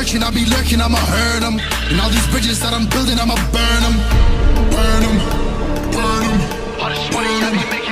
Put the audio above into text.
searching, I be lurking, I'ma hurt them. And all these bridges that I'm building, I'ma burn them. Burn them, burn them, burn them.